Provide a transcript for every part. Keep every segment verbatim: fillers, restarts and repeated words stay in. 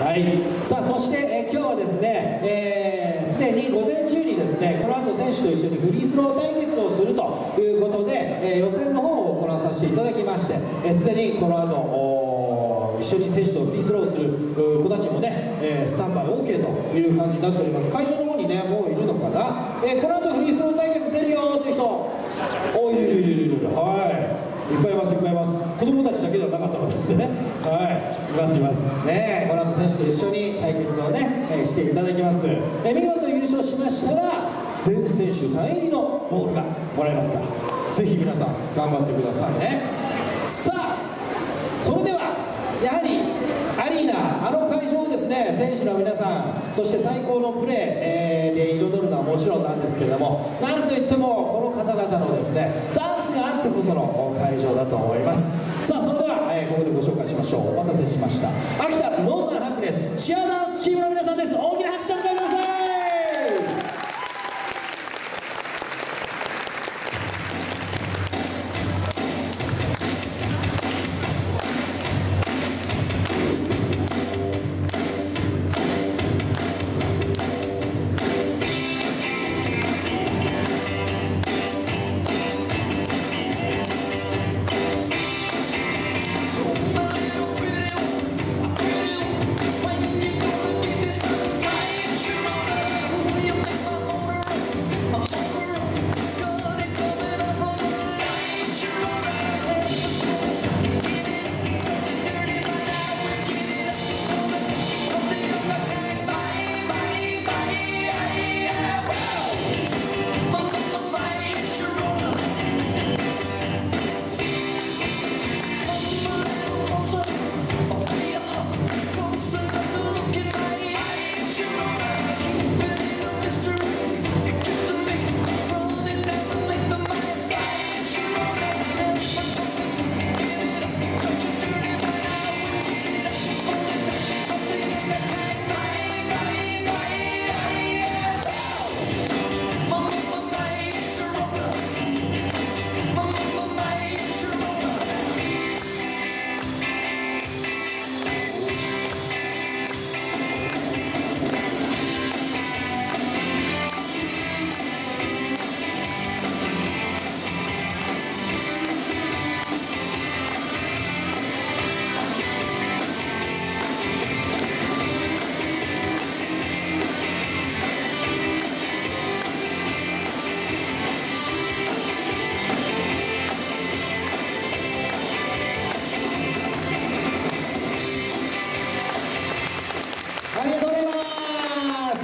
はい、さあそして、えー、今日はですね、えー、すでに午前中にですねこの後選手と一緒にフリースロー対決をするということで、えー、予選の方を行わさせていただきまして、すで、えー、にこの後一緒に選手とフリースローをする子たちもね、えー、スタンバイ オーケー という感じになっております。会場の方にねもういるのかな、えー、この後フリースロー対決出るよっていう人、おいるいるいるいるいる、はいいっぱいいますいっぱいいます。子供たちだけではなかったわけですね。はい、いますいますね。この後選手と一緒に対決をね、えー、していただきます。えー、見事優勝しましたら全選手サイン入りのボールがもらえますから、ぜひ皆さん頑張ってくださいね。さあそれではやはりアリーナ、あの会場をですね選手の皆さん、そして最高のプレー、えー、で彩るのはもちろんなんですけれども、なんといってもこの方々のですねダンスがあってこその会場だと思います。さあそれでは、えー、ここでご紹介しましょう。お待たせしました、秋田ノーザンハピネスチアダンスチームの皆さんです。大きな拍手をお願いします。ありがとうございます。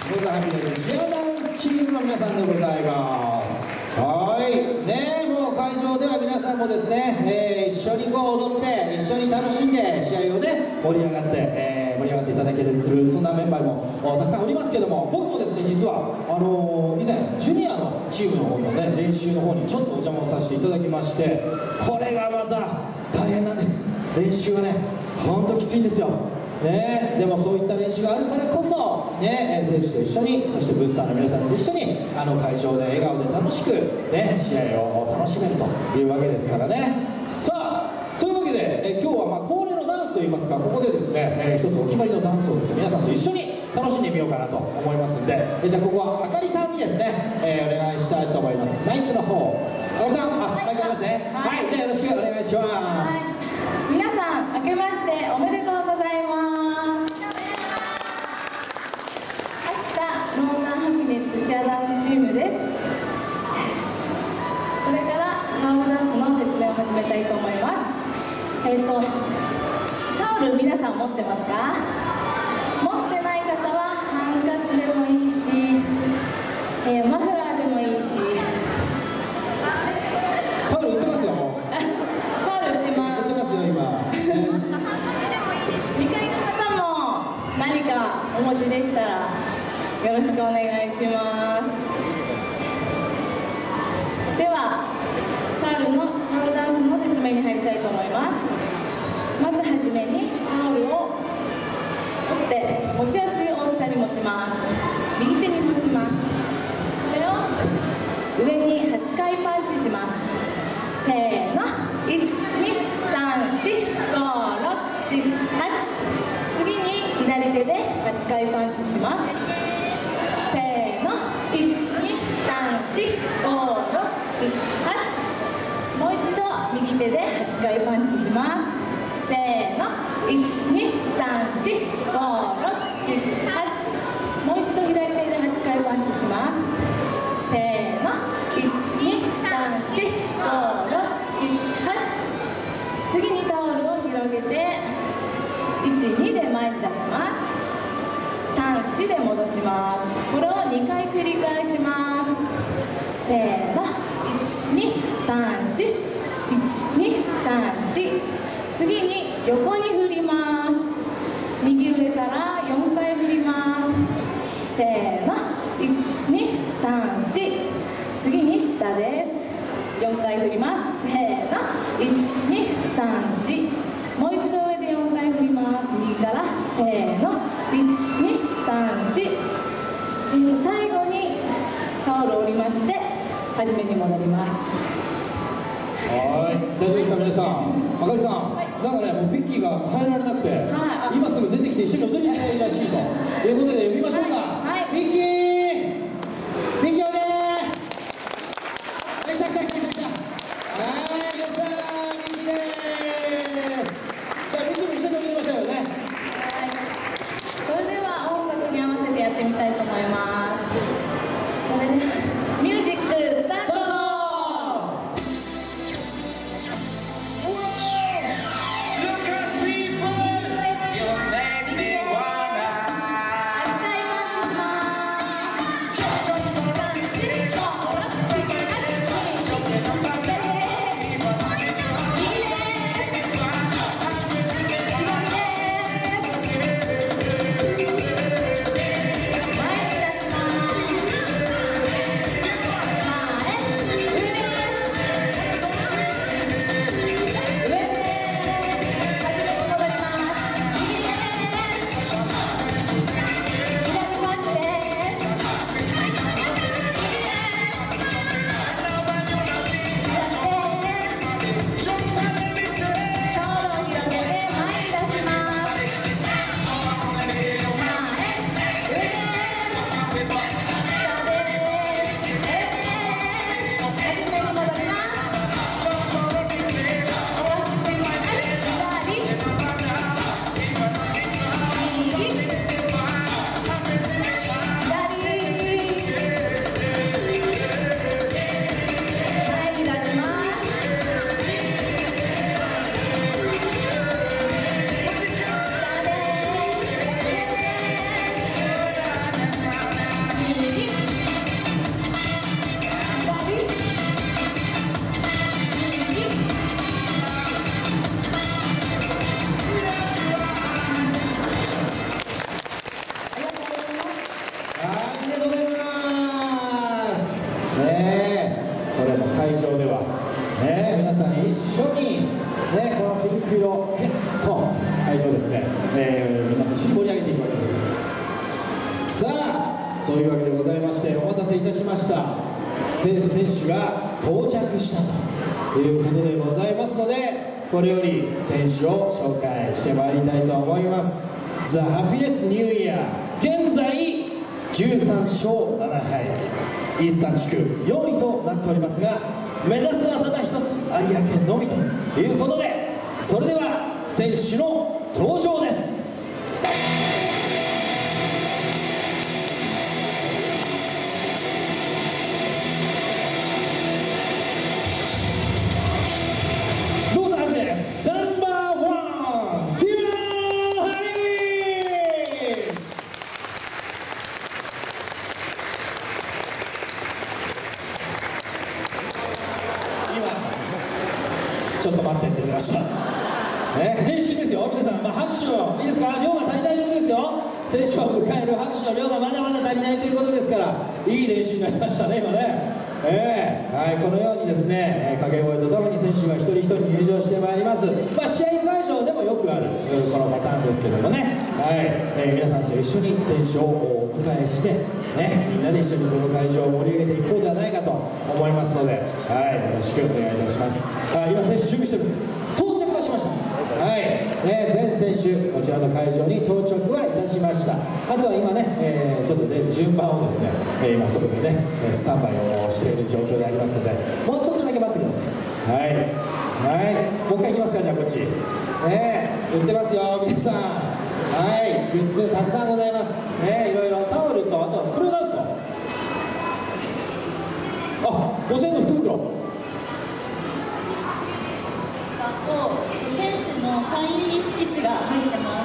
ノーザンハピネスチアダンスチームの皆さんでございます。はいね、もう会場では皆さんもですね、えー、一緒にこう踊って一緒に楽しんで試合をね盛り上がって、えー、盛り上がっていただけるそんなメンバーもたくさんおりますけども、僕もですね実はあのー、以前ジュニアのチームの方のね練習の方にちょっとお邪魔をさせていただきまして、これがまた大変なんです。練習がねほんときついんですよね。でもそういった練習があるからこそ、ね、選手と一緒に、そしてブースターの皆さんと一緒にあの会場で笑顔で楽しく、ね、試合を楽しめるというわけですからね。さあそういうわけでえ今日はまあ恒例のダンスといいますか、ここでですね、えー、一つお決まりのダンスをですね皆さんと一緒に楽しんでみようかなと思いますんで、えじゃあここはあかりさんにですね、えー、お願いしたいと思います。マイクの方、あかりさん、あ、マイクありますね。はい、はい、じゃあよろしくお願いします。 はい、皆さん明けましておめでとうございます。秋田ノーザンハピネスチアダンスチームです。これからタオルダンスの説明を始めたいと思います。えっとタオル皆さん持ってますか？持ってない方はハンカチでもいいし、えー、マフラーでもいいし。 タオル売ってますよ。 タオル売ってます。 売ってますよ今。 にかいの方も何かお持ちでしたらよろしくお願いします。ではタオルのタオルダンスの説明に入りたいと思います。まずはじめにタオルを持って持ちやすい大きさに持ちます。右手に持ちます。それを上にはちかいパンチします。せーの、いち、に、さん、し、ご、ろく、しち、はち。次に左左手ではちかいパンチします。せーの、いち、に、さん、し、ご、ろく、しち、はち。もう一度右手ではちかいパンチします。せーの、いち、に、さん、し、ご、ろく、しち、はち。もう一度左手ではちかいパンチします。せーの、いち、に、さん、し、ご、ろく、しち、はち。次にタオルを広げていち、にで前に出します。さん、よんで戻します。これをにかい繰り返します。せーの、いち、に、さん、よん、いち、に、さん、よん。次に横に振ります。右上からよんかい振ります。せーの、いち、に、さん、よん。次に下です。よんかい振ります。せーの、いち、に、さん、よん。もう一度上でよんかい振ります。右からせーの、いち、に、さん、よん。最後にタオルを折りまして初めに戻ります。 はい、大丈夫ですか皆さん。あかりさん、はい、なんかね、もうビッキーが耐えられなくて、はい、今すぐ出てきて一緒に踊りたいらしいということで呼びましょうか。はいはい、ビッキー、ビッキーおいでー。来た来た来た来た来た。はい、よっしゃー、ビッキーでーす。じゃあビッキーも一緒に踊りましょうよね。はい、 それでは音楽に合わせてやってみたいと思います。それではミュージックスタート。 会場では、ね、皆さん一緒に、ね、このピンク色ヘッド会場ですね、えー、みんな一緒に盛り上げていくわけです。さあ、そういうわけでございまして、お待たせいたしました。全選手が到着したということでございますので、これより選手を紹介してまいりたいと思います。ザ・ハピネスニューイヤー、現在じゅうさんしょうななはい、一産地区よんいとなっておりますが、目指すはただ一つ、有明のみということで、それでは選手の登場です。どうぞ、ハピネスナンバーワン、ティモ・ハリス。ちょっと待ってって出ました、ね、練習ですよ皆さん、まあ、拍手のいいですか、量が足りないところですよ。選手を迎える拍手の量がまだまだ足りないということですから、いい練習になりましたね今ね、えーはい、このようにですね、掛け声とともに選手が一人一人入場してまいります。まあ、試合会場でもよくあるこのパターンですけどもね、はい、えー、皆さんと一緒に選手をお迎えして、ね、みんなで一緒にこの会場を盛り上げていこうではないかと思いますので、はい、よろしくお願いいたします。あ、今選手準備してます。到着はしました。はい、ね、全選手こちらの会場に到着はいたしました。 しました。あとは今ね、えー、ちょっと出る順番をですね、えー、今そこでねスタンバイをしている状況でありますので、もうちょっとだけ待ってください。はいはい、もう一回いきますか。じゃあこっちね、売ってますよ皆さん。はい、グッズたくさんございますね。いろいろタオルと、あとはこれは何ですか。あ、ごせんえんの福袋。 選手のサイン入り色紙が入ってます。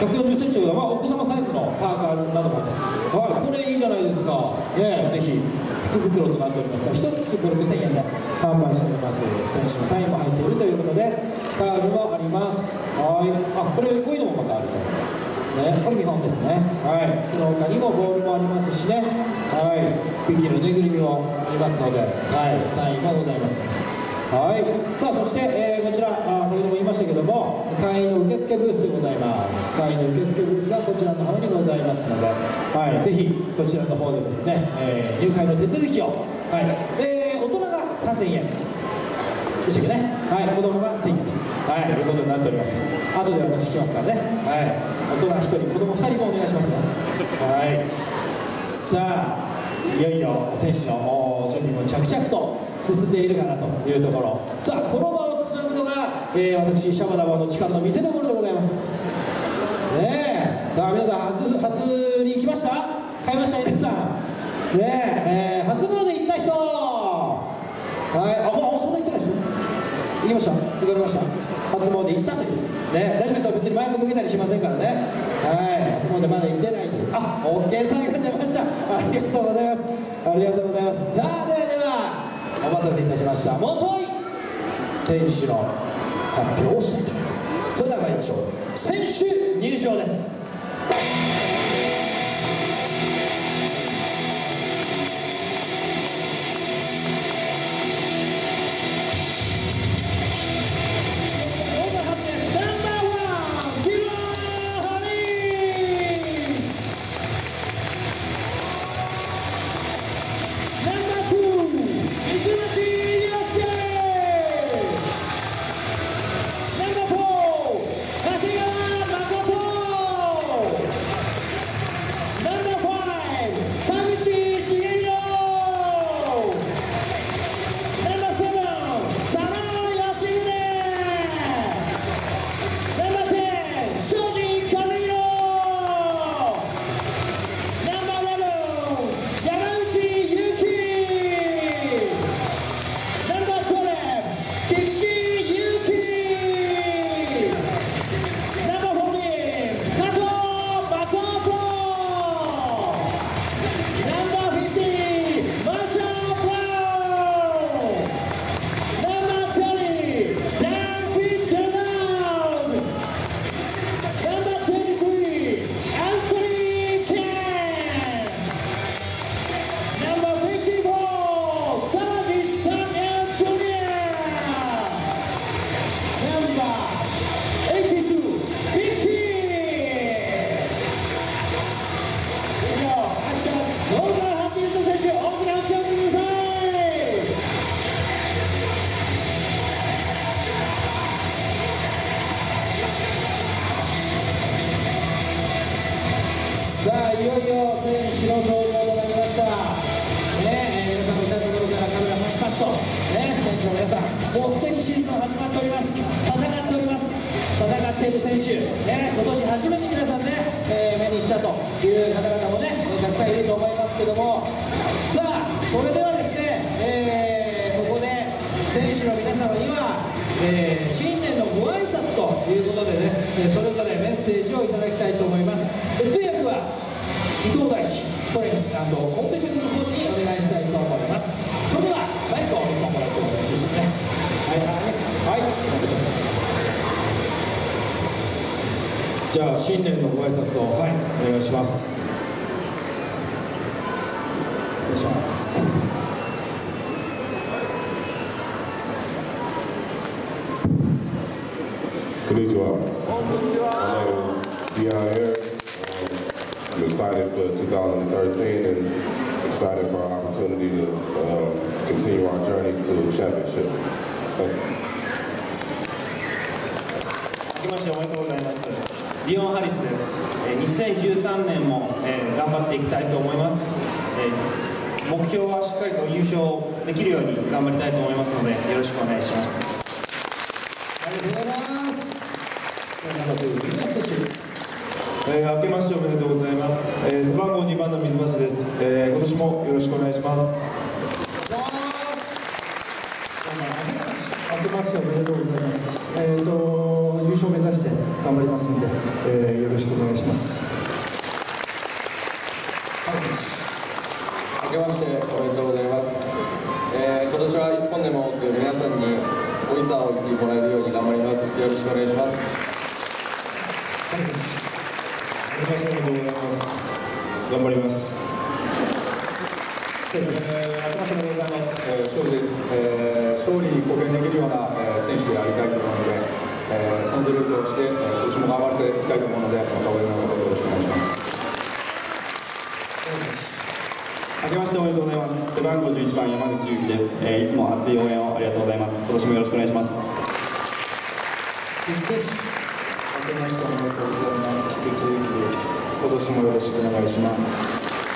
ひゃくよんじゅっセンチということは、まあ、お子様サイズのパーカーなども入ってます。はい、これいいじゃないですか。ね、ぜひ福袋となっておりますが、一つこれごせんえんで販売しております。選手のサインも入っているということです。タオルもあります。はい、あ、これこういうのもまたあると。ね、これ見本ですね。はい、その他にもボールもありますしね。はい、ビキのぬいぐるみもありますので、はい、サインもございます。はい、さあそして、えー、こちらあ先ほども言いましたけども、会員の受付ブースでございます。会員の受付ブースがこちらの方にございますので、はい、ぜひこちらの方でですね、えー、入会の手続きを、はい、えー、大人がさんぜんえんでしたっけね、はい、子供がせんえんと、はい、いうことになっております。後で私聞きますからね、はい、大人ひとり子供ふたりもお願いしますよ。はい、さあいよいよ選手の準備も着々と進んでいるかなというところ。さあこの場をつなぐのが、えー、私シャバダバの力の見せ所でございますね。えさあ皆さん初初に行きました？買いました皆さんねえ、えー、初詣行った人、はい、あ、もうそんな行ってない人行きました？行かれました？初詣行ったというね、大丈夫ですよ、別にマイク向けたりしませんからね。はい、初詣まだ行ってないという。あ、オッケーサインが出ました。ありがとうございます。ありがとうございます。さあではではお待たせいたしました。もとい選手の発表をしたいと思います。それでは参りましょう。選手入場です。さあいよいよ選手の登場となりました、ねえー、皆さんのいたところからカメラパシパシと、ね、選手の皆さんもうすでにシーズン始まっております。戦っております。戦っている選手、ね、今年初めて皆さんね、えー、目にしたという方々もねたくさんいると思いますけども、さあそれではですね、えー、ここで選手の皆様には、えー、新年のご挨拶ということでね、それぞれメッセージをいただきたいと思います。通訳は伊藤大地ストレンス&コンディショニングコーチにお願いしたいと思います。それではマイクを一本もらってお願いしますね。はいはいはい、じゃあ新年のご挨拶を、はい、お願いします。お願いします。 こんにちは。My name is Deion Harris. I'm excited for two thousand thirteen and excited for our opportunity to um, continue our journey to a championship. Thank you. 明けましておめでとうございます。 リオン・ハリスです。にせんじゅうさんねんも、えー、頑張っていきたいと思います、えー、目標はしっかりと優勝できるように頑張りたいと思いますので、よろしくお願いします。 ありがとうございます。水橋選手、 えー、明けましておめでとうございます、えー、背番号にばんの水橋です、えー、今年もよろしくお願いします。 明けましておめでとうございます。えーと、優勝目指して頑張りますので、えー、よろしくお願いします。 明けましておめでとうございます。えー、今年はいっぽんでも多く皆さんにおいしさを言ってもらえるように頑張ります。よろしくお願いします。 明けましておめでとうございます。頑張ります。 えー、明けましておめでとうございます。えー、勝利です、えー。勝利に貢献できるような、えー、選手でありたいと思うので、えー、その努力をして、えー、今年も頑張っていきたいと思うので、また応援のほどよろしくお願いします。 明けましておめでとうございます。背番号じゅういちばん山口優希です、えー。いつも熱い応援をありがとうございます。今年もよろしくお願いします。 明けましておめでとうございます。菊池優希です。今年もよろしくお願いします。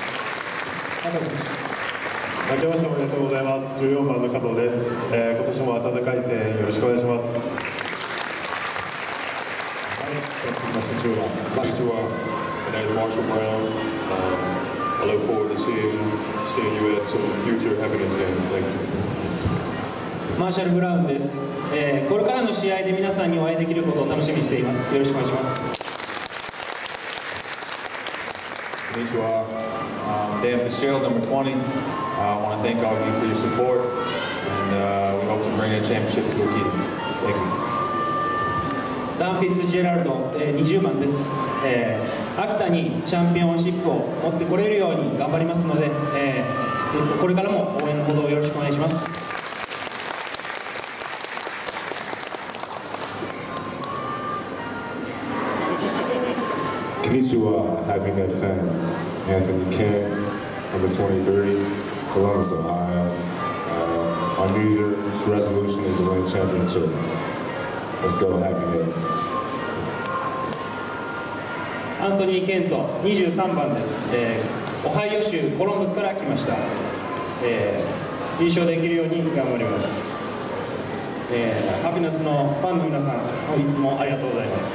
明けましておめでとうございます。じゅうよんばんの加藤です、えー、今年も温かい声援よろしくお願いします。 はい、続きましてじゅうばん、バッシュは My name is Marshall Brown. Um, I look forward to seeing seeing you at some future Happiness games. Thank you. マーシャル・ブラウンです、えー、これからの試合で皆さんにお会いできることを楽しみにしています。よろしくお願いします。 Konnichiwa. Um, Dan Fitzgerald, number twenty. Uh, I want to thank all of you for your support, and uh, we hope to bring a championship to Okita. Thank you. ダン・フィッツジェラルド、えー、にじゅうばんです、えー、秋田にチャンピオンシップを持ってこれるように頑張りますので、えー、これからも応援のほどよろしくお願いします。 Konnichiwa, Happy Net fans. Anthony Ken, number twenty-three, Columbus, Ohio. Uh, our New Year's resolution is to win championship. Let's go, Happy Net. アンソニー・ケント、にじゅうさんばんです、えー、オハイオ州コロンブスから来ました、えー、優勝できるように頑張ります、えー、ハピネスのファンの皆さん、いつもありがとうございます。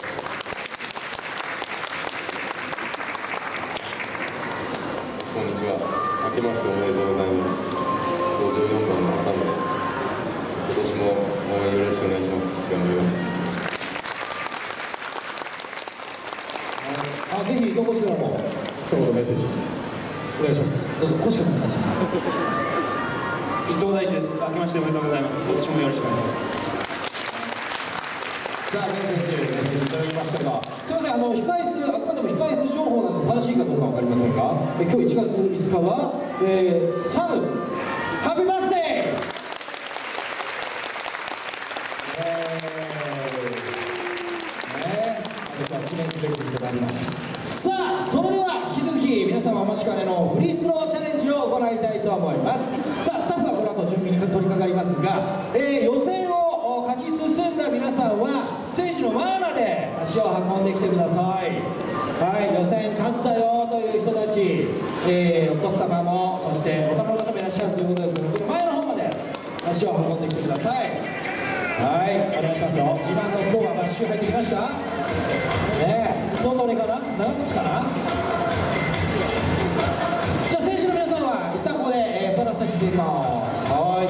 こんにちは。明けましておめでとうございます。ごじゅうよんばんの浅野です。今年も応援よろしくお願いします。頑張ります。 あ、ぜひどこちらも一言メッセージお願いします。どうぞ、こちらのメッセージ。 伊藤大地です。明けましておめでとうございます。今年もよろしくお願いします。 さあ、メッセージ、メッセージいただきましたが、すみません、あの控え室、あくまでも控え室情報なので正しいかどうかわかりませんが、え今日いちがついつかは、えー、サム、ハッピーバースデー。記念すべき日となりました。さあ、それでは引き続き皆様お待ちかねのフリースローチャレンジを行いたいと思います。さあ、スタッフがこの後準備に取り掛かりますが、えー、予選を勝ち進んだ皆さんはステージの前まで足を運んできてください。はい、予選勝ったよという人たち、えー、お子様もそして大人の方もいらっしゃるということですので、前の方まで足を運んできてください。はい、お願いしますよ。自慢の今日はバッシュ入ってきました。ねえ、スノトレかな、長靴かな。じゃあ選手の皆さんは一旦ここで、えー、座らさせていただきます。はい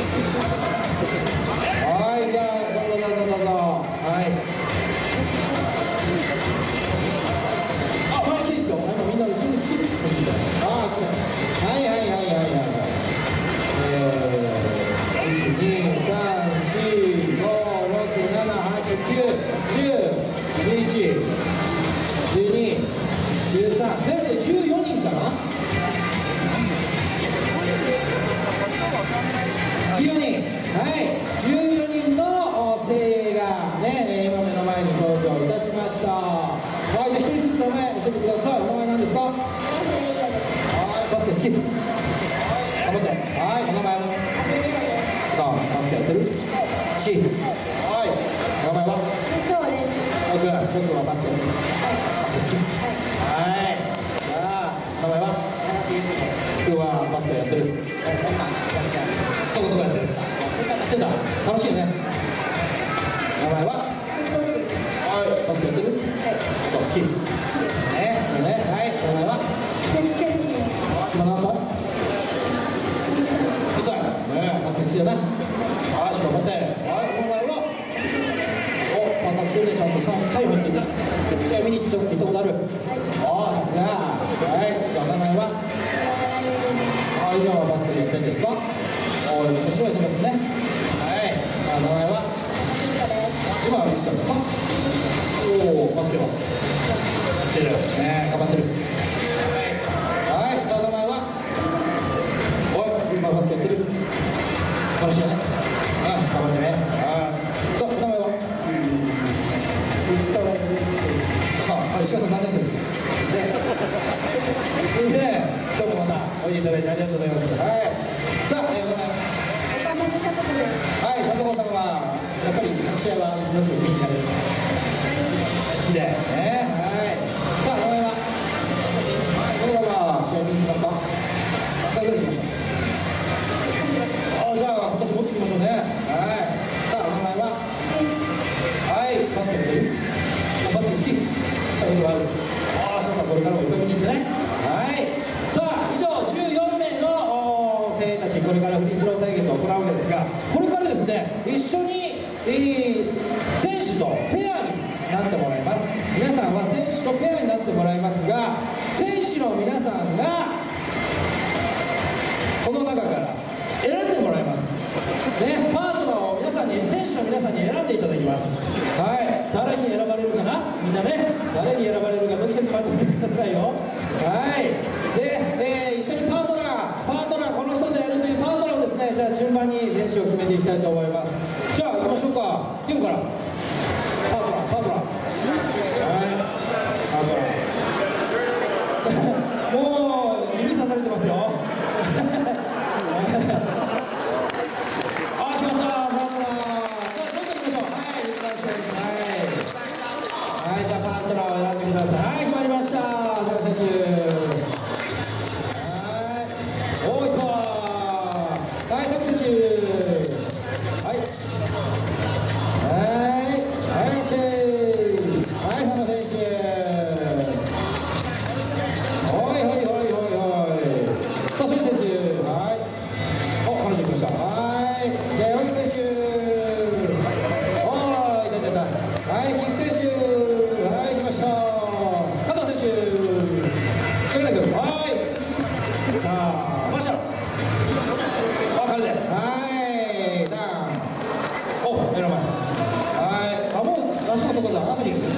はい、じゃあどうぞどうぞどうぞ。はい、あ、前来ていいですよ。あのみんな後ろについてきて。ああ、来ました。はいはいはいはいはいはい。えー、いちにさんしごろくななはちきゅうじゅうじゅういち、じゅうに、じゅうさん、全部でじゅうよにんかな。じゅうよにん、はい、じゅうよにんの精鋭がね、今目の前に登場いたしました。はい、じゃあひとりずつ名前教えてください。お名前何ですか？はい、バスケ好き。はい、頑張って。はい、お名前は？さあ、バスケやってる？ち。はい、お名前は？ そうです。 奥。 翔くんはバスケ、はい、バスケ好き、はい、はい、じゃあ名前は今日はバスケやってる、そこそこやってる、やってた、楽しいね。名前ははい、バスケやってる、はい、好きね、ね、はい、名前は今何歳？にさいね、バスケ好きだね。よし、頑張って。はい、名前はお、パンダ来てるね、ちゃんとサイン入ってるね。じゃあ見に行ったことある？ああ、さすが。はい、じゃあ名前ははい、じゃあバスケやってるんですか？おい、面白いやってますね。はい、あ、名前は今はいくつですか？おお、バスケはやってるね、頑張ってる。はい、はい、さあ名前はおい、今バスケやってる。楽しいね。うん、頑張ってね。はい、さあ名前は石川です。あ、石川さん何年生ですか？いいね、今日もまたおいでいただいてありがとうございます。はい、さあ、えー、お名前はい、佐藤さんはやっぱり試合はよく見に行かれる好きでね。はい、さあ名前はこれは試合見に行きますか？何回ぐらい行きました？あ、じゃあ今年もっと行きましょうね。はい、さあお名前ははい、バスケやってる？バスケ好き？行ったことある？ああ、そうか、これからもいっぱい見に行ってね。はい、さあ以上じゅうよんめいの精鋭たち、これからフリースロー対決を行うわけですが、これからですね、一緒に、えー、選手とペアになってもらいます。皆さんは選手とペアになってもらいますが、選手の皆さんがこの中から選んでもらいますね。パートナーを皆さんに、選手の皆さんに選んでいただきます。はい、誰に選ばれるかな、みんなね、誰に選ばれるかドキドキ待ってみてくださいよ。はい、で、えー、一緒にパートナーパートナーこの人とやるというパートナーをですね、じゃあ順番に選手を決めていきたいと思います。じゃあ行きましょうか。リオンからパートナーパートナー、はい、パートナーもう指さされてますよ。あ、決まった、パートナー。じゃあどんどん行きましょう。はい、行きましょう。はい、はい、じゃあパートナーを選んでください。はい、決まりました、佐賀選手。おーいったー。はい、滝選手。はい。はい。はい、オッケー。はい、佐野選手。おいおいおいおいおい。さあ、ソイ選手。はい。お、彼女来ました。はい。じゃあ、ヨギ選手。おーい、いたいたいた。はい、キク選手。はい、来ました。加藤選手。竹内君。はい。さあ、マシャル。あ、彼で。はい、ダウン。お、目の前。はい。あ、もう、あそこそこだ。後に行く。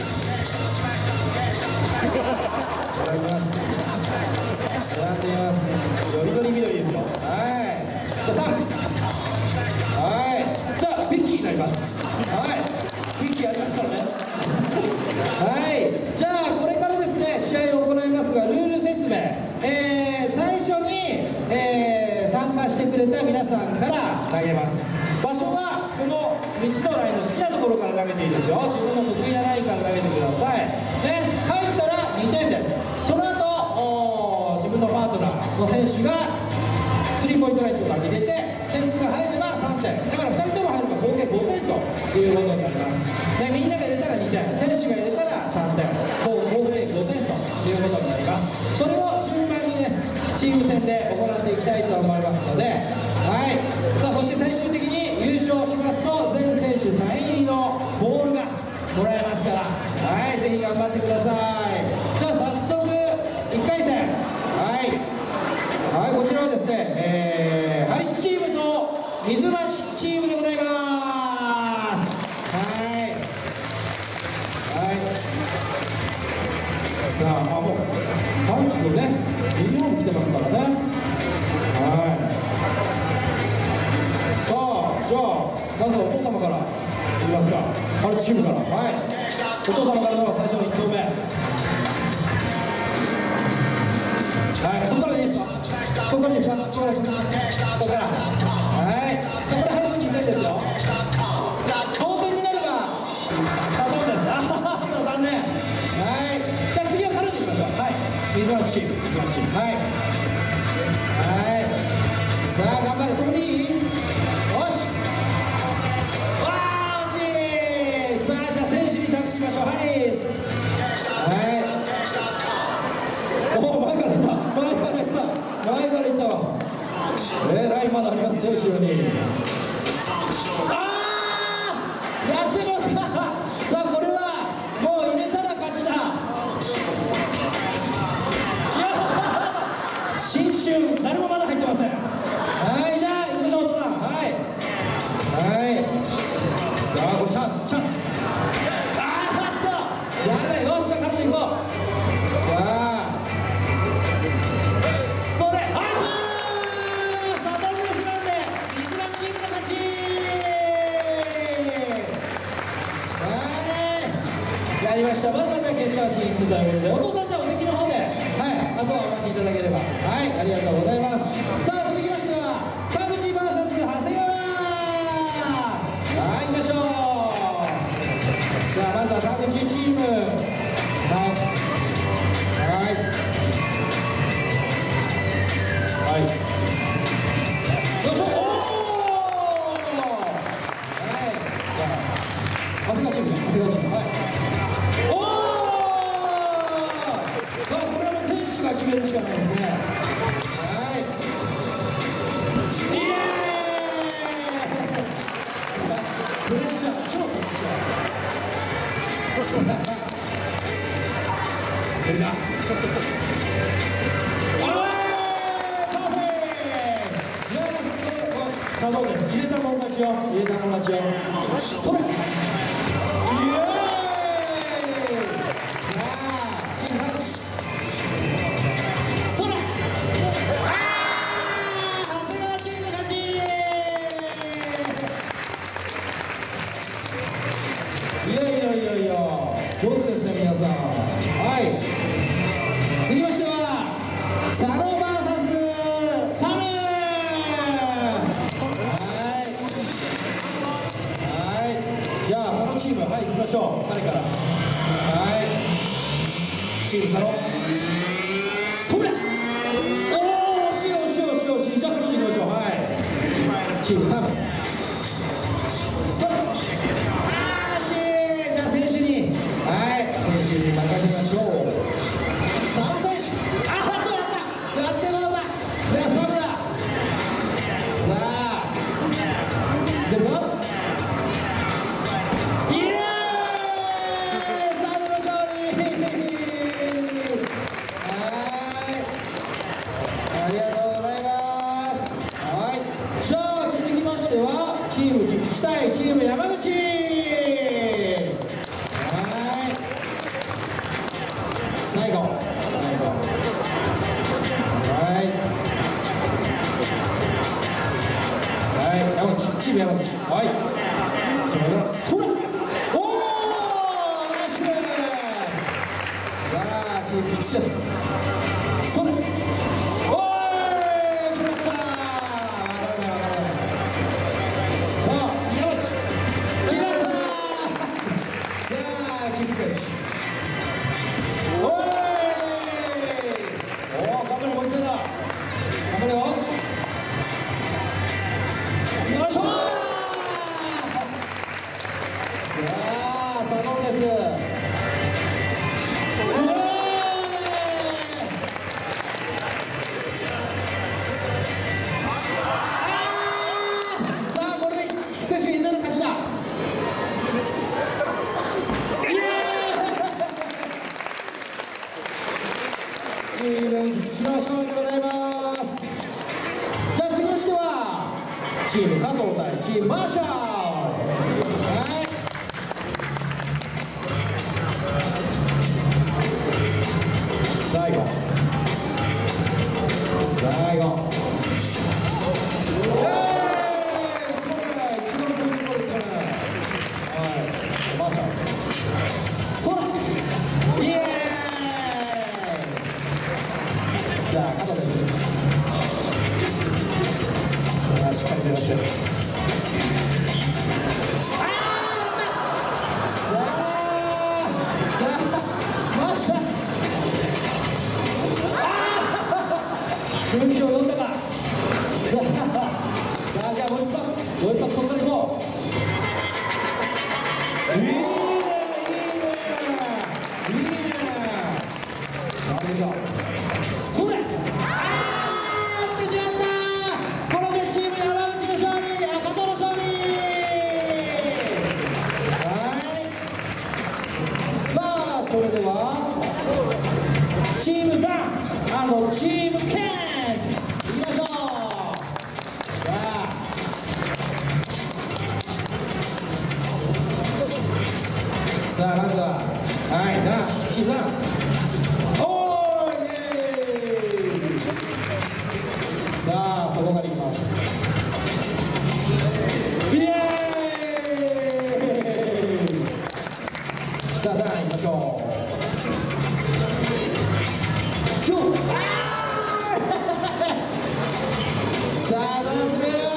選びます。選んでいます。緑緑緑ですよ。はい。じゃあさん。はい。じゃあビッキーになります。はい。ビッキーやりますからね。はい。じゃあこれからですね、試合を行いますが、ルール説明。えー、最初に、えー、参加してくれた皆さんから投げます。場所はこのみっつのラインの好きなところから投げていいですよ。自分の得意なラインから投げてください。ね、入ったらにてんです。その後自分のパートナーの選手がスリーポイントラインとかに入れて点数が入ればさんてん、だからふたりとも入るから合計ごてんということになります。で、みんなが入れたらにてん、選手が入れたらさんてん、合計ごてんということになります。それを順番にですチーム戦で行っていきたいと思いますので、はい。さあ、そして最終的に優勝しますと全選手サイン入りのボールがもらえますから、はい、ぜひ頑張ってください。じゃあ早速いっかいせん、はい、はい、こちらはですね、えー、ハリスチームと水町チームでございます。はい、はい、さあ、あ、もうハリスのねユニフォーム着てますからね。はい、さあ、じゃあまずはお父様からいきますが、ハリスチームから、はい、お父様からの最初のいっ投目、はい、そこからでいいですか、ここからでいいですか、ここからですか、ここから、はい、さあこれ入る分にいってんですよ。同点になればさあどうです。あはは水町チーム、水町チーム、はいはい、さあ頑張れ、そこでいい？よし、わあ惜しい。さあじゃあ選手に託しましょう。ハリス、はい、おお前からいった、前からいった、前からいったわ。えー、ラインまだありますよ、後ろに。ああやってもらった。さあこれはもう入れたら勝ちだ。新春誰もまだ入ってません。はい、じゃあ行きましょう、お父さん。はいはい、さあこれチャンス、チャンス。ああっとやだ、よし、じゃあ彼女行こう。さあそれ、はい、サドンデスなんで水町チームの勝ち。はいやりました。まずはじゃあ決勝進出ということで、お父さんじゃあお席の方で、はい、あとはお待ちいただければ。はい、ありがとうございます。さあ続きましては田口 ブイエス 長谷川。はい、行きましょう。さあまずは田口チーム、はいはいはい、よいしょ。おお、はい、じゃあ長谷川チーム、長谷川チーム、はい、おお、さあこれはもう選手が決めるしかないですね。はい、イエーイ。さあプレッシャー、超プレッシャー。さあさあこれだ。さあどうです。入れたもん勝ちよ。入れたもん勝ちよ。それ。イエーイ。さあチーム田口。それ。ああ長谷川チームの勝ち。いやいやいやいや上手ですね皆さん。はい。続きましては佐野 ブイエス サム。じゃあ佐野チーム、はい、行きましょう。誰から。はい、チーム佐野。それ。おお、惜しい惜しい惜しい惜しい。じゃあ彼女行きましょう。はい、チームサム。それ。あー惜しい。じゃあ選手に、はい、選手に任せましょう。サム選手、あーっとやったやってもらった。じゃあサムだ。さあ出るか。チーム菊池対チーム山口。はい、最後最後、はいはい、山口チーム山口。はい、じゃあそれ。おおナイスプレー。さあチーム菊池です。それ。チーム菊池の勝利でございます。じゃあ続きましてはチーム加藤対チームマーシャル。はい、最後最後、マーシャル。そらイエーイ。さあ加藤選手です。さあしっかり出まして、あ空気を読んだか。さあ、さあじゃあもう一発、もう一発そこからいこう。いいね、いいね、いいね。さあいくぞ。それ。あーってしまった。これでチーム山内の勝利、あ、加藤の勝利。はい。さあそれではチームダン&チームケントいきましょう。さあさあまずははいダンチームダンおーイエーイ。さあそこからいきます。イエーイ。さあダンいきましょう。さあどうする。